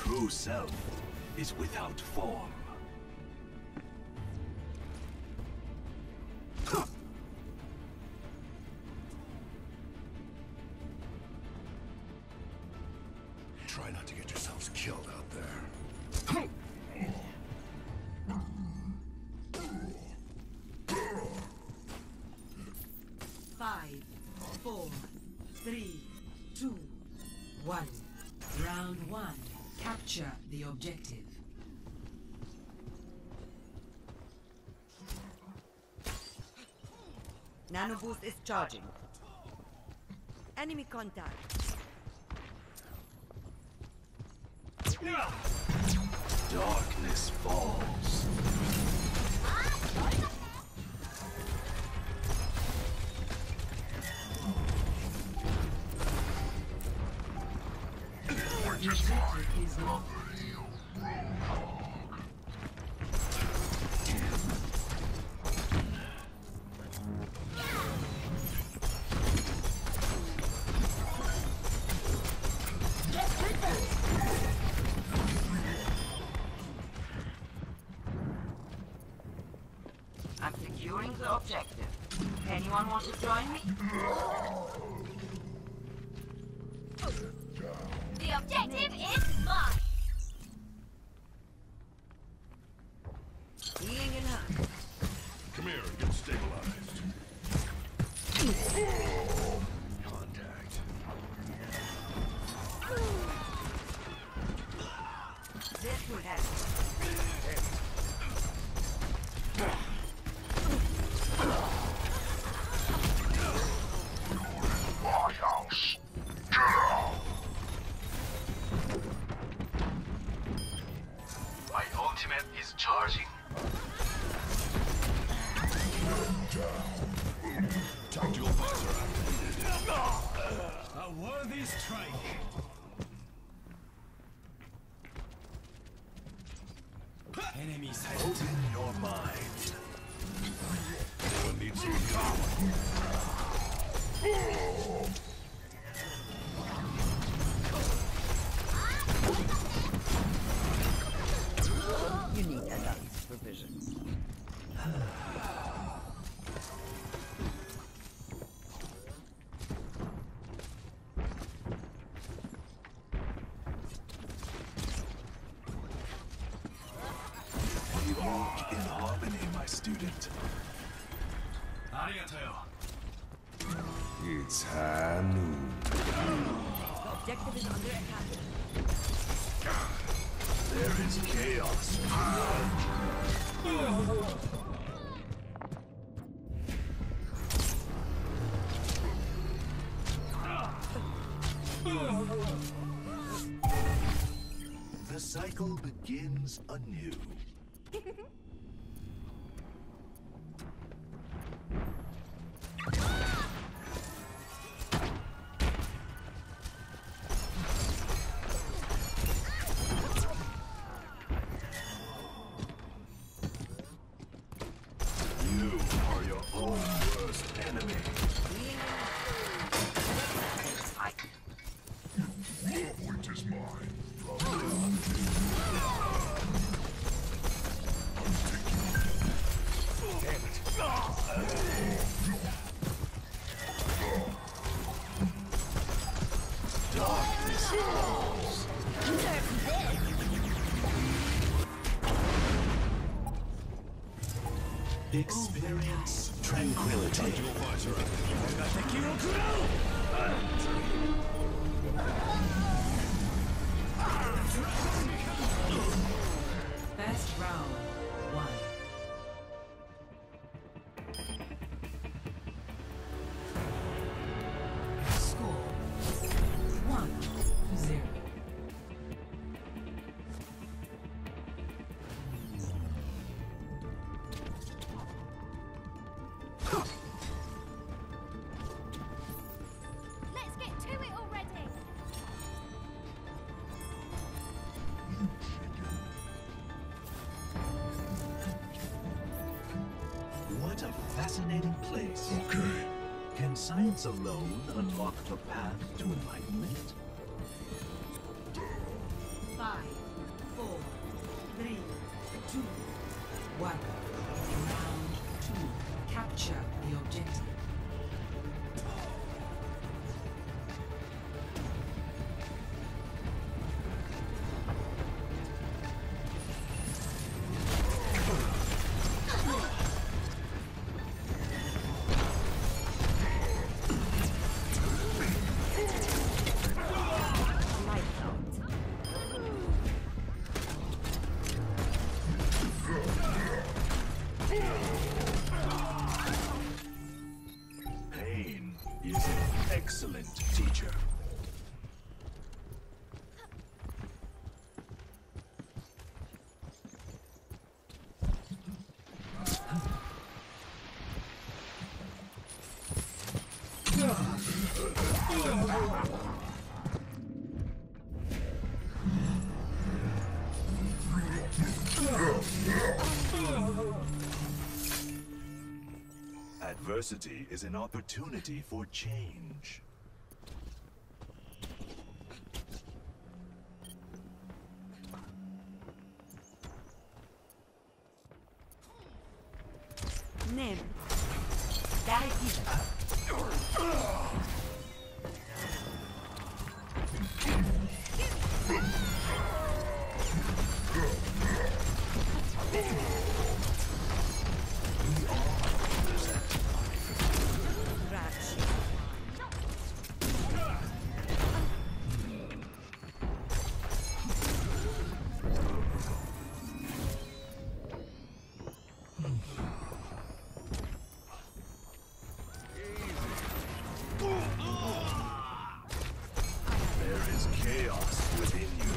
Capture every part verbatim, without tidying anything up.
true self is without form. Try not to get yourselves killed out there. Five, four, three, two, one. Round one. Capture the objective. Nano boost is charging. Enemy contact. Darkness falls. Is not. I'm securing the objective. Anyone want to join me? The objective is mine. Healing in hand. Come here and get stabilized. Contact. This will help. My ultimate is charging. Tactical visor activated. A worthy strike. Enemy sighted. Open your mind. Anyone need some power? You need enough supervision. We walk in harmony, my student. Arigato. It's high noon. The objective is under attack. There is chaos. The cycle begins anew. You are your own worst enemy. Point is mine. Darkness falls. Experience tranquility. Tactical visor activated. Best round one. Score one zero. Let's get to it already. What a fascinating place. Okay. Can science alone unlock the path to enlightenment? Five, two, one. Round two. Capture the objective. Pain is an excellent teacher. Adversity is an opportunity for change. Nem. Dai diva. There is chaos within you.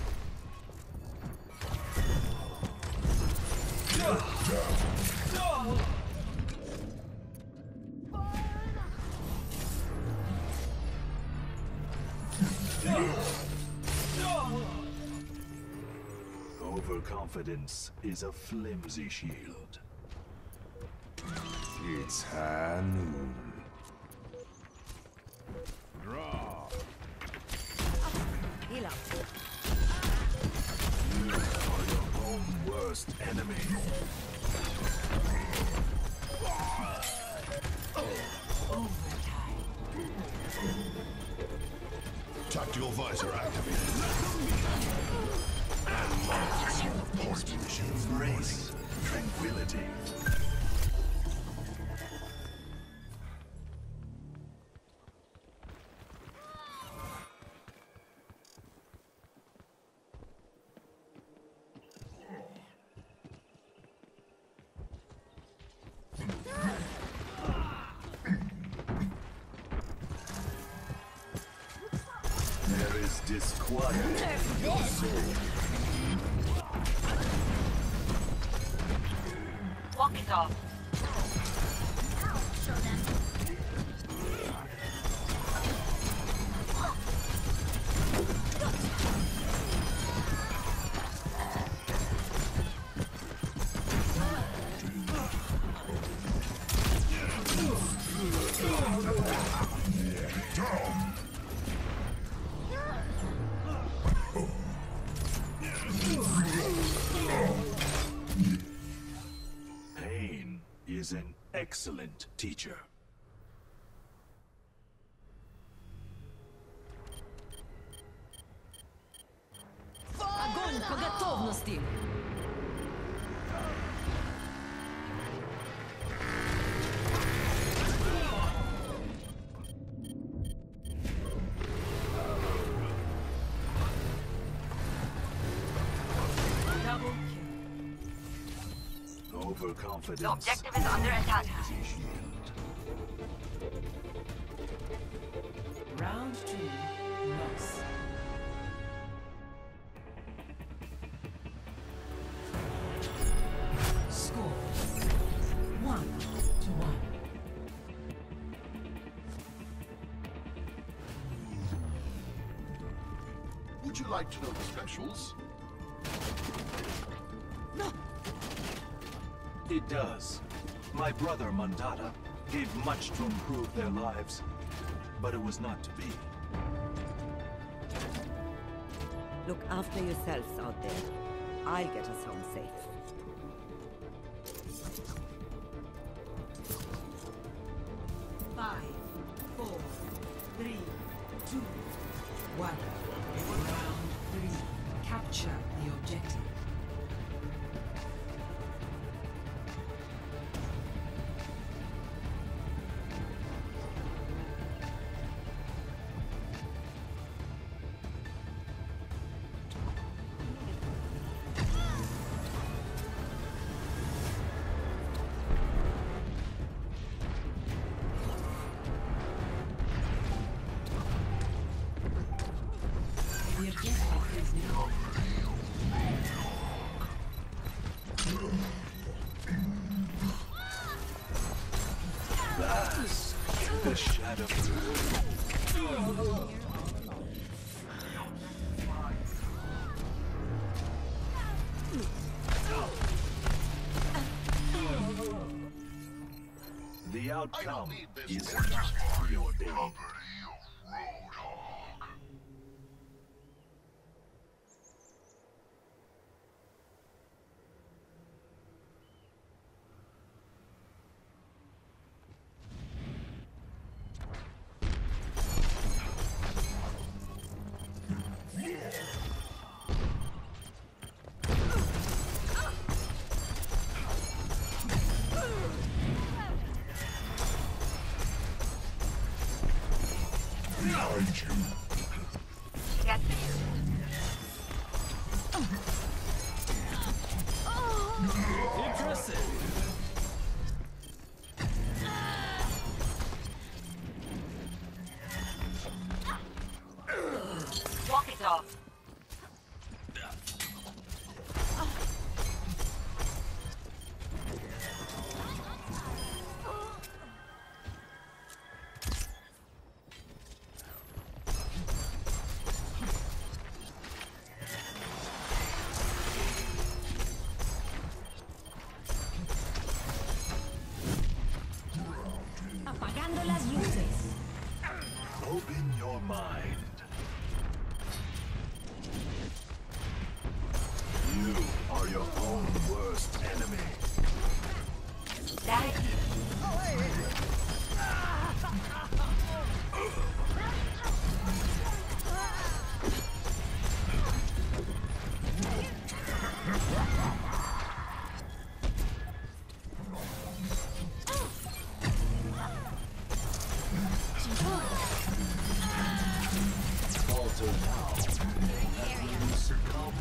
Overconfidence is a flimsy shield. It's high noon. Draw. Heal up. You are your own worst enemy. Tactical visor activated. Embrace tranquility. There is disquiet in your soul. Walk it off. Pain is an excellent teacher. Огонь по готовности! Double kill. Overconfidence. The objective is under attack. Flimsy shield. Round two. Loss. Score. One to one. Would you like to know the specials? It does. My brother Mandata gave much to improve their lives, but it was not to be. Look after yourselves out there. I'll get us home safe. Five, four, three, two, one. Round three. Capture the objective. The objective is now. Vast, the shadow. The outcome is not preordained. Get walk it off. Apagando las luces. Open your mind. You are your own worst enemy. Falter now, and you succumb.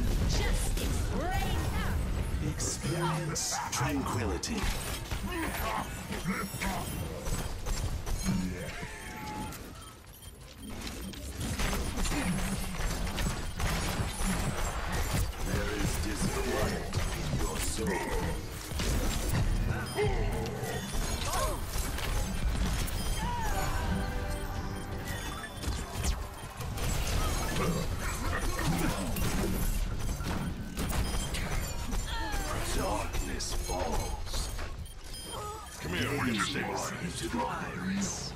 Experience tranquility. There is disquiet in your soul. Darkness falls. Come here, what do you say? Into the iris.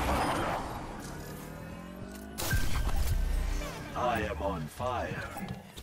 I am on fire.